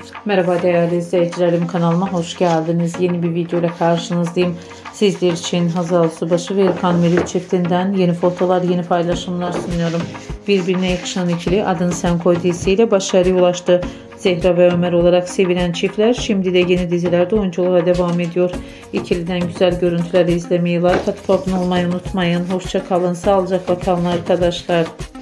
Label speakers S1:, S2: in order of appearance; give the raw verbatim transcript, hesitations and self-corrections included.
S1: Merhaba değerli izleyicilerim, kanalıma hoş geldiniz. Yeni bir video ile karşınızdayım. Sizler için Hazal Subaşı ve Erkan Meriç çiftinden yeni fotolar, yeni paylaşımlar sunuyorum. Birbirine yakışan ikili Adını Sen Koy dizisiyle başarıya ulaştı. Zehra ve Ömer olarak sevilen çiftler şimdi de yeni dizilerde oyunculuğa devam ediyor. İkiliden güzel görüntüleri izlemeyi, like atıp abone olmayı unutmayın. Hoşça kalın, sağlıcakla kalın arkadaşlar.